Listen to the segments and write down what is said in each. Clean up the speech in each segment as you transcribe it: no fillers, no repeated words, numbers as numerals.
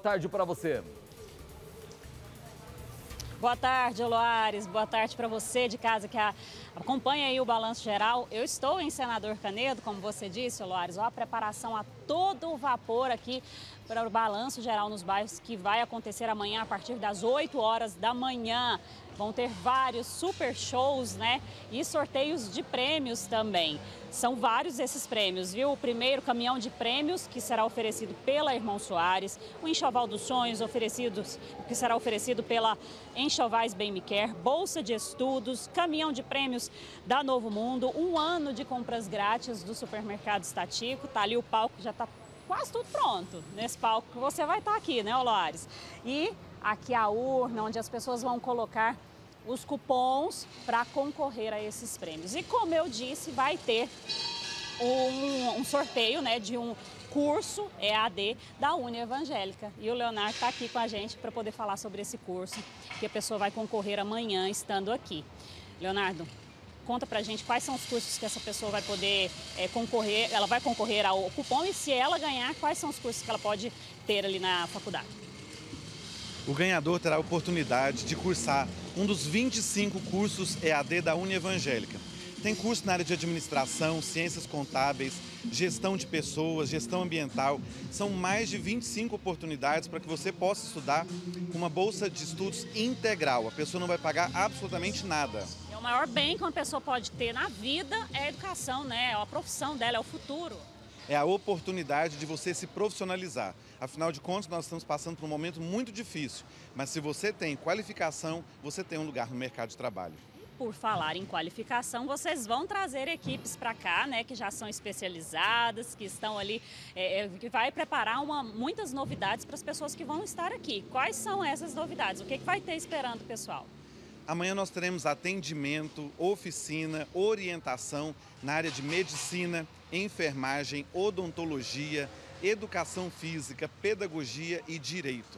Boa tarde para você. Boa tarde, Loares. Boa tarde para você de casa que acompanha aí o Balanço Geral. Eu estou em Senador Canedo, como você disse, Loares. Ó, a preparação a todo vapor aqui para o Balanço Geral nos bairros que vai acontecer amanhã a partir das 8 horas da manhã. Vão ter vários super shows, né? E sorteios de prêmios também. São vários esses prêmios, viu? O primeiro caminhão de prêmios, que será oferecido pela Irmão Soares. O Enxoval dos Sonhos, que será oferecido pela Enxovais Bem Me Quer. Bolsa de estudos, caminhão de prêmios da Novo Mundo. 1 ano de compras grátis do Supermercado Estatico. Tá ali o palco, já tá quase tudo pronto. Nesse palco que você vai estar aqui, né, Loares? E aqui a urna, onde as pessoas vão colocar os cupons para concorrer a esses prêmios. E como eu disse, vai ter um sorteio, né, de um curso EAD da Uni Evangélica. E o Leonardo está aqui com a gente para poder falar sobre esse curso que a pessoa vai concorrer amanhã estando aqui. Leonardo, conta pra gente quais são os cursos que essa pessoa vai poder concorrer. Ela vai concorrer ao cupom e se ela ganhar, quais são os cursos que ela pode ter ali na faculdade? O ganhador terá a oportunidade de cursar um dos 25 cursos EAD da Uni Evangélica. Tem curso na área de administração, ciências contábeis, gestão de pessoas, gestão ambiental. São mais de 25 oportunidades para que você possa estudar com uma bolsa de estudos integral. A pessoa não vai pagar absolutamente nada. É o maior bem que uma pessoa pode ter na vida é a educação, né? É a profissão dela, é o futuro. É a oportunidade de você se profissionalizar. Afinal de contas, nós estamos passando por um momento muito difícil. Mas se você tem qualificação, você tem um lugar no mercado de trabalho. Por falar em qualificação, vocês vão trazer equipes para cá, né, que já são especializadas, que estão ali, que vai preparar muitas novidades para as pessoas que vão estar aqui. Quais são essas novidades? O que vai ter esperando o pessoal? Amanhã nós teremos atendimento, oficina, orientação na área de medicina, enfermagem, odontologia, educação física, pedagogia e direito.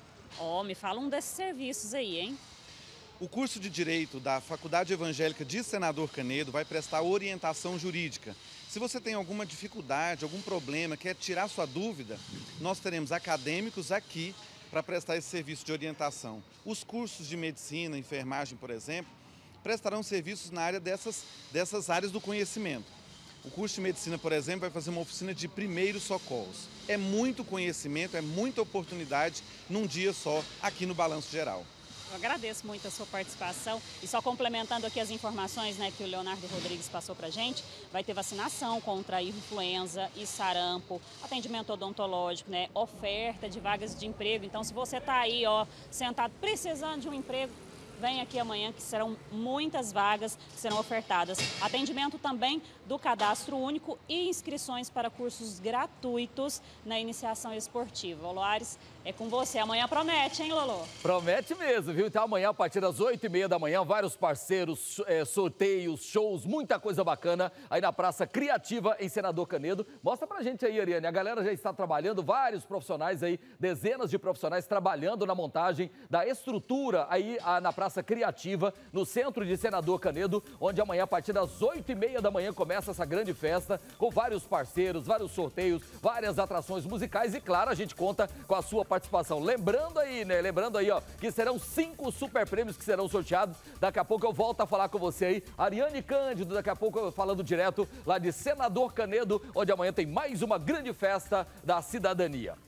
Me fala um desses serviços aí, hein? O curso de Direito da Faculdade Evangélica de Senador Canedo vai prestar orientação jurídica. Se você tem alguma dificuldade, algum problema, quer tirar sua dúvida, nós teremos acadêmicos aqui para prestar esse serviço de orientação. Os cursos de medicina, enfermagem, por exemplo, prestarão serviços na área dessas áreas do conhecimento. O curso de medicina, por exemplo, vai fazer uma oficina de primeiros socorros. É muito conhecimento, é muita oportunidade num dia só aqui no Balanço Geral. Eu agradeço muito a sua participação e só complementando aqui as informações, né, que o Leonardo Rodrigues passou pra gente, vai ter vacinação contra a influenza e sarampo, atendimento odontológico, né, oferta de vagas de emprego. Então, se você tá aí, sentado precisando de um emprego, vem aqui amanhã que serão muitas vagas que serão ofertadas. Atendimento também do cadastro único e inscrições para cursos gratuitos na iniciação esportiva. Loares, é com você. Amanhã promete, hein, Lolo? Promete mesmo, viu? Então amanhã, a partir das 8h30 da manhã, vários parceiros, sorteios, shows, muita coisa bacana aí na Praça Criativa, em Senador Canedo. Mostra pra gente aí, Ariane. A galera já está trabalhando, vários profissionais aí, dezenas de profissionais trabalhando na montagem da estrutura aí na Praça Criativa, no centro de Senador Canedo, onde amanhã, a partir das 8h30 da manhã, começa essa grande festa, com vários parceiros, vários sorteios, várias atrações musicais e, claro, a gente conta com a sua participação. Lembrando aí, né? Que serão 5 super prêmios que serão sorteados. Daqui a pouco eu volto a falar com você aí. Ariane Cândido, daqui a pouco falando direto lá de Senador Canedo, onde amanhã tem mais uma grande festa da cidadania.